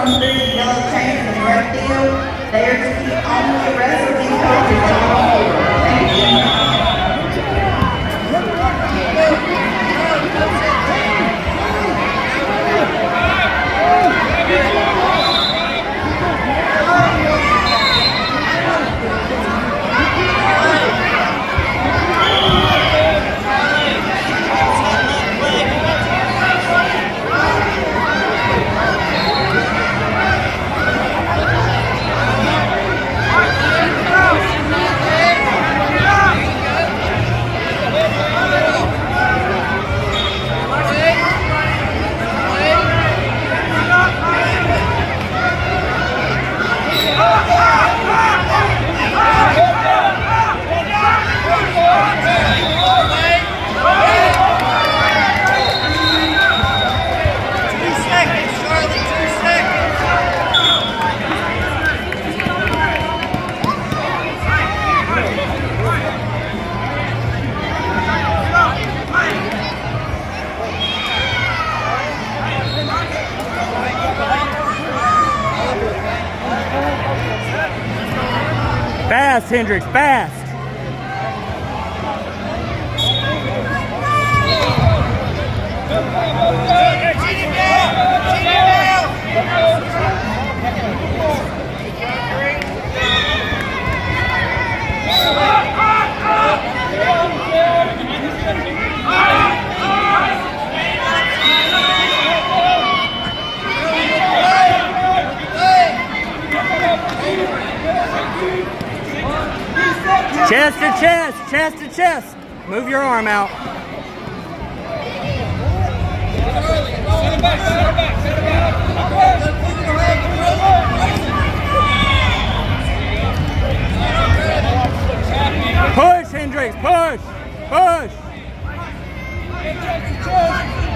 come through the yellow chains in the red field. They are to keep only wrestling coaches on the floor. Thank you. Fast, Hendricks, fast. Chest to chest, chest to chest. Move your arm out. Push, Hendricks, push, push.